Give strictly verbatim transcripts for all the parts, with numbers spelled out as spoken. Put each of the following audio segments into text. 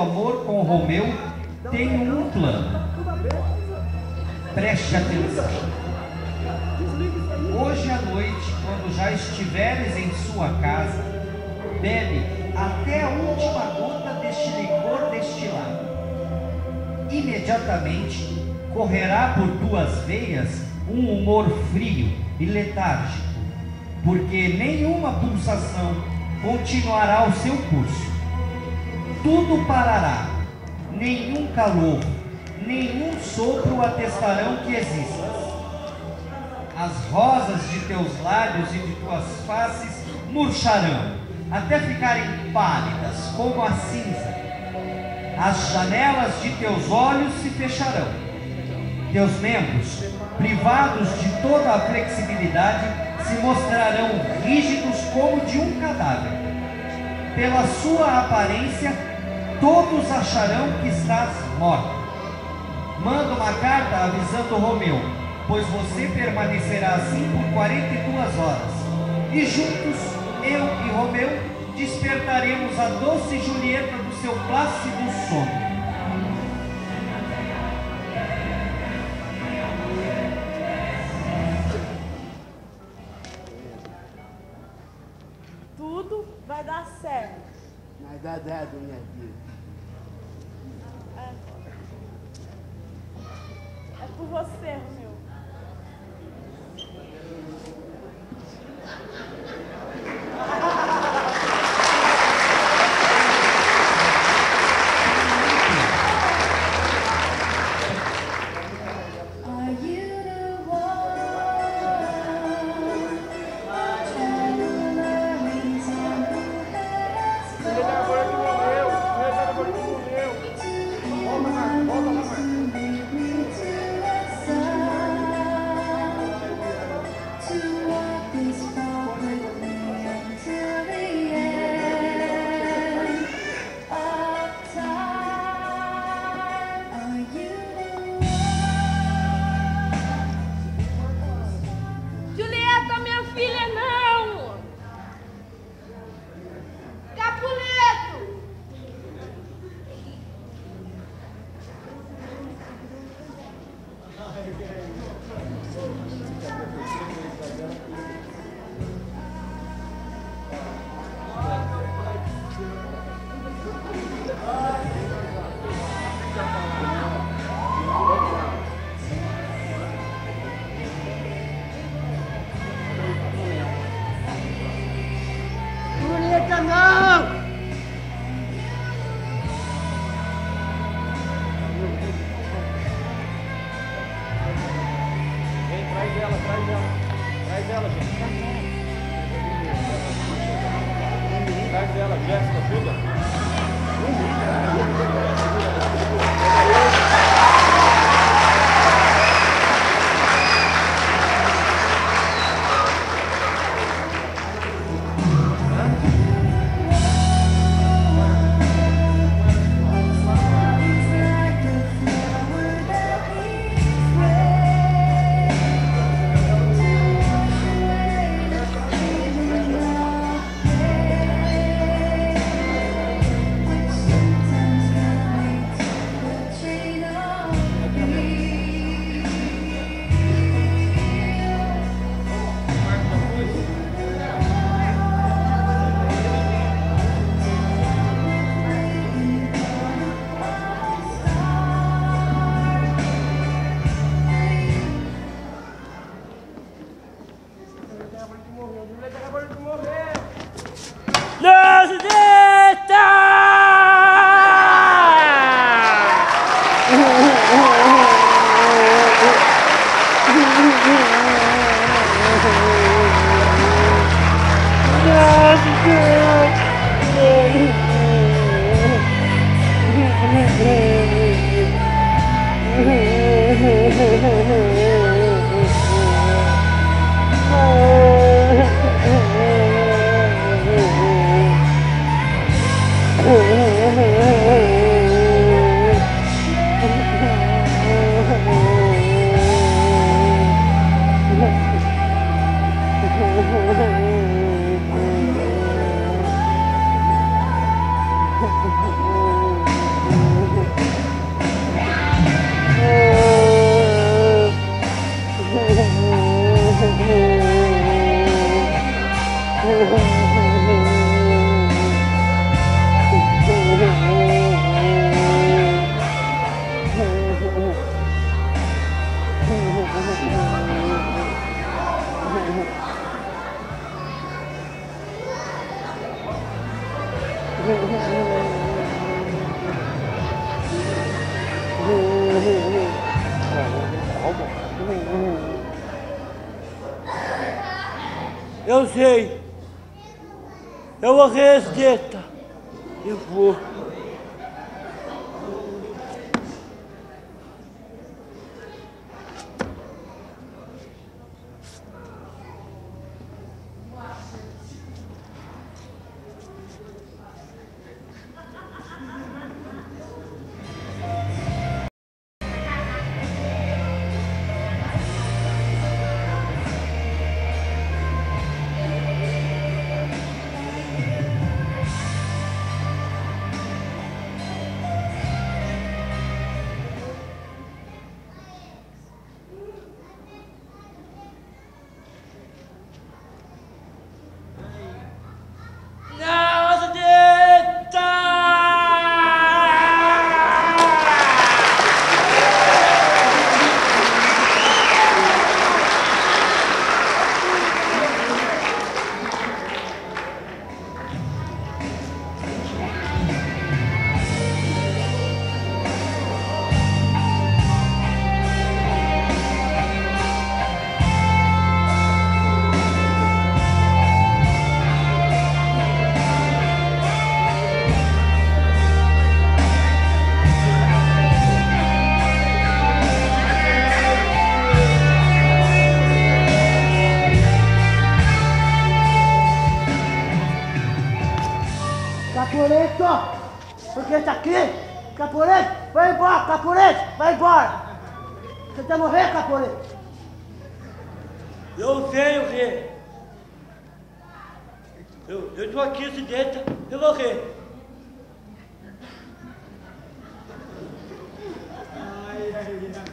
amor com Romeu, tenho um plano. Preste atenção. Hoje à noite, quando já estiveres em sua casa, bebe até a última gota deste licor destilado. Imediatamente correrá por tuas veias um humor frio e letárgico, porque nenhuma pulsação continuará o seu curso. Tudo parará, nenhum calor, nenhum sopro atestarão que existas. As rosas de teus lábios e de tuas faces murcharão, até ficarem pálidas como a cinza. As janelas de teus olhos se fecharão. Teus membros, privados de toda a flexibilidade, se mostrarão rígidos como de um cadáver. Pela sua aparência, todos acharão que estás morto. Manda uma carta avisando Romeu, pois você permanecerá assim por quarenta e duas horas. E juntos, eu e Romeu, despertaremos a doce Julieta do seu plácido sono. Tudo vai dar certo. Vai dar dado, minha filha. É, é por você, Romeu. Eu sei. Eu vou resdeta. Eu vou. Caporeto! Porque tá aqui? Caporeto, vai embora, Caporeto, vai embora! Você quer morrer, Caporeto? Eu sei o quê? Eu, eu tô aqui se dentro, eu vou morrer. Ai, ai, ai.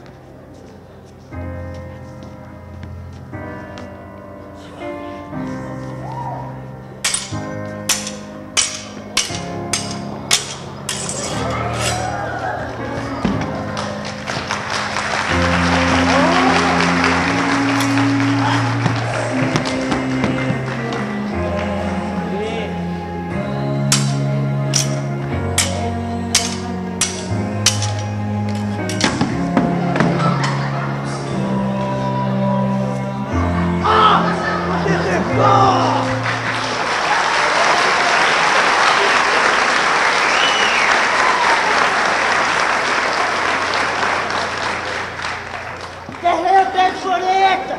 Terreiro tem Caporeto!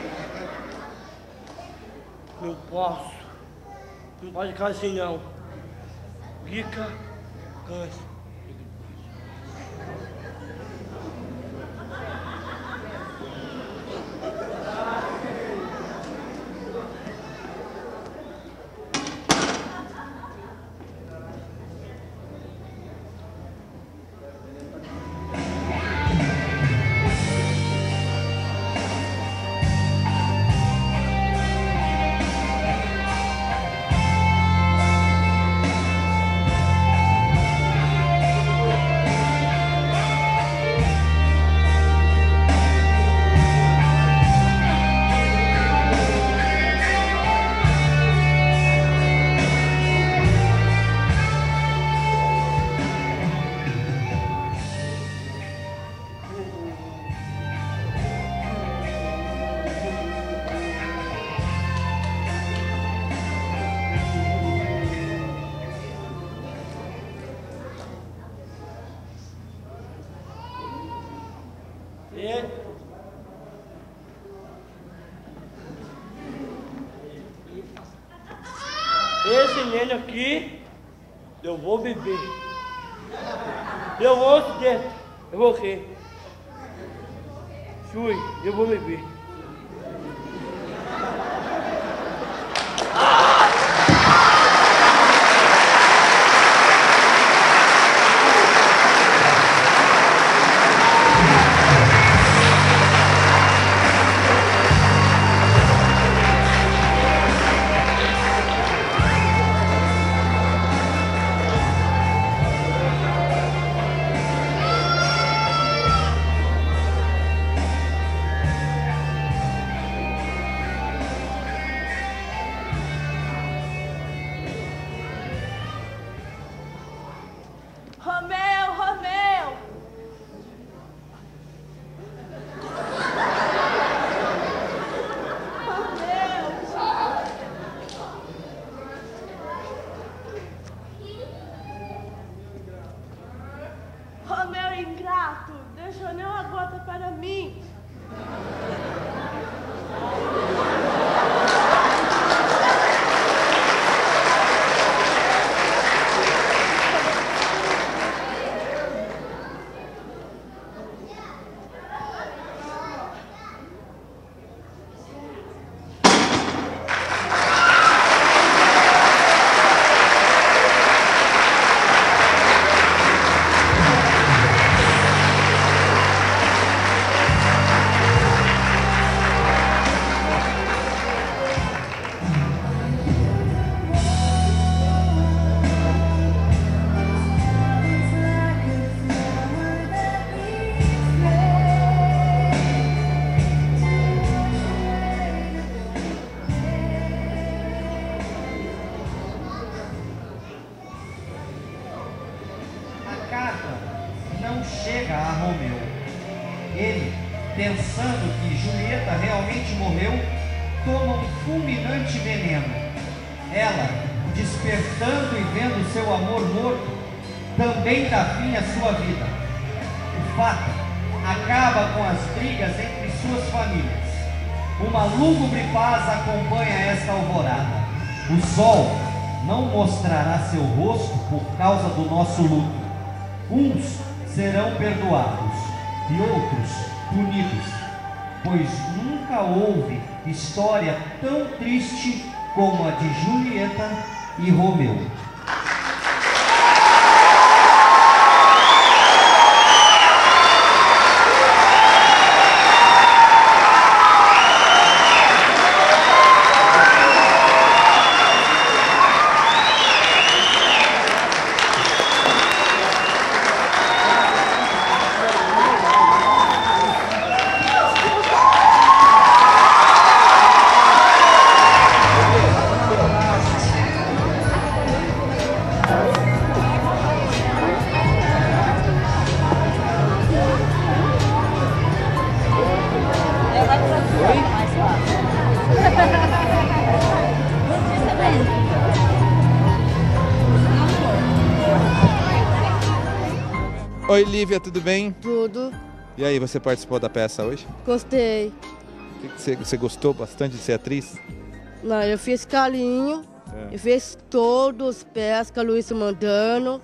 Não posso. Não pode ficar assim não. Fica, cansa. Esse neném aqui, eu vou beber. Eu vou dentro, eu vou rir. Fui, eu vou beber. foi ingrato, deixou nem uma gota para mim. Não chega a Romeu. Ele, pensando que Julieta realmente morreu, toma um fulminante veneno. Ela, despertando e vendo seu amor morto, também dá fim à sua vida. O fato acaba com as brigas entre suas famílias. Uma lúgubre paz acompanha esta alvorada. O sol não mostrará seu rosto por causa do nosso luto. Uns serão perdoados e outros punidos, pois nunca houve história tão triste como a de Julieta e Romeu. Oi, Lívia, tudo bem? Tudo. E aí, você participou da peça hoje? Gostei. O que que você, você gostou bastante de ser atriz? Não, eu fiz Calinho, É. eu fiz todos os pés com a Luísa Mandano,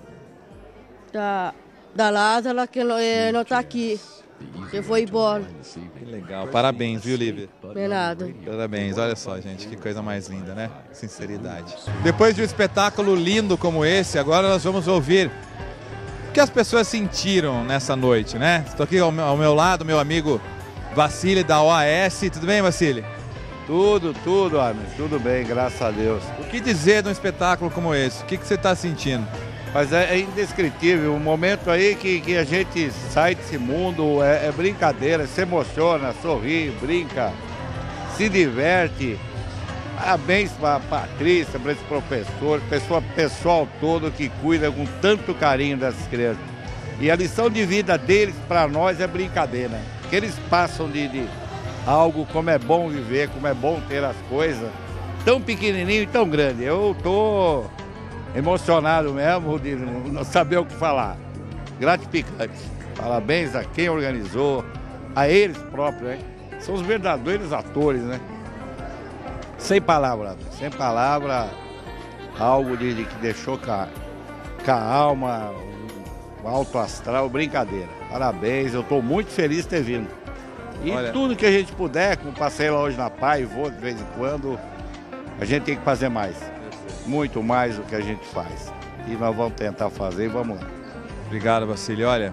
da, da Lázara, que não, eh, não tá aqui, que foi embora. Que legal, parabéns, viu, Lívia? Não é nada. Parabéns, olha só, gente, que coisa mais linda, né? Sinceridade. Depois de um espetáculo lindo como esse, agora nós vamos ouvir o que as pessoas sentiram nessa noite, né? Estou aqui ao meu, ao meu lado, meu amigo Vassili da O A S. Tudo bem, Vassili? Tudo, tudo, Armin. Tudo bem, graças a Deus. O que dizer de um espetáculo como esse? O que, que você está sentindo? Mas é, é indescritível, um momento aí que, que a gente sai desse mundo, é, é brincadeira, se emociona, sorri, brinca, se diverte. Parabéns para a Patrícia, para esse professor, pessoa, pessoal todo que cuida com tanto carinho dessas crianças. E a lição de vida deles para nós é brincadeira, que eles passam de, de algo como é bom viver, como é bom ter as coisas, tão pequenininho e tão grande. Eu tô emocionado mesmo de não saber o que falar. Gratificante. Parabéns a quem organizou, a eles próprios, hein? São os verdadeiros atores, né? Sem palavra, sem palavra, algo de, de que deixou com a, com a alma, um alto astral, brincadeira. Parabéns, eu estou muito feliz de ter vindo. E Olha, tudo que a gente puder, como passei lá hoje na P A I, vou de vez em quando, a gente tem que fazer mais. Muito mais do que a gente faz. E nós vamos tentar fazer e vamos lá. Obrigado, Vassili. Olha,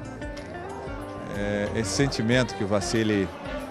é, esse sentimento que o Vassili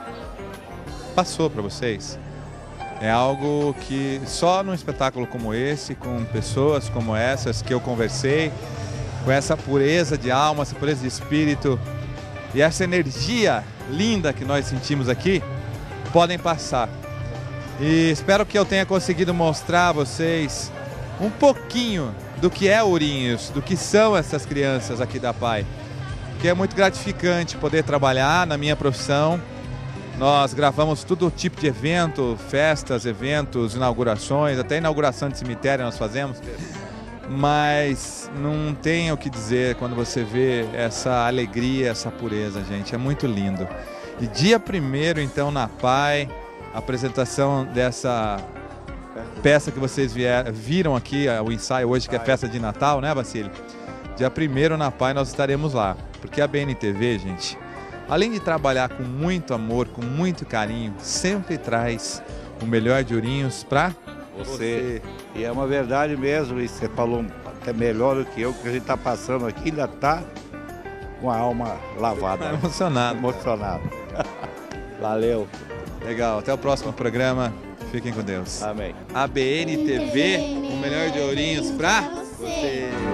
passou para vocês é algo que só num espetáculo como esse, com pessoas como essas que eu conversei, com essa pureza de alma, essa pureza de espírito e essa energia linda que nós sentimos aqui, podem passar. E espero que eu tenha conseguido mostrar a vocês um pouquinho do que é Ourinhos, do que são essas crianças aqui da P A I. Que é muito gratificante poder trabalhar na minha profissão. Nós gravamos todo tipo de evento, festas, eventos, inaugurações, até inauguração de cemitério nós fazemos. mas não tem o que dizer quando você vê essa alegria, essa pureza, gente. É muito lindo. E dia primeiro, então, na P A I, a apresentação dessa peça que vocês vieram, viram aqui, o ensaio hoje, que é festa de Natal, né, Basílio? Dia primeiro na P A I nós estaremos lá, porque a B N T V, gente, além de trabalhar com muito amor, com muito carinho, sempre traz o melhor de Ourinhos para Você. E é uma verdade mesmo, e você falou até melhor do que eu, que a gente está passando aqui, ainda está com a alma lavada. Emocionado. Emocionado. Valeu. Legal, até o próximo programa. Fiquem com Deus. Amém. A B N T V, o melhor de Ourinhos para você.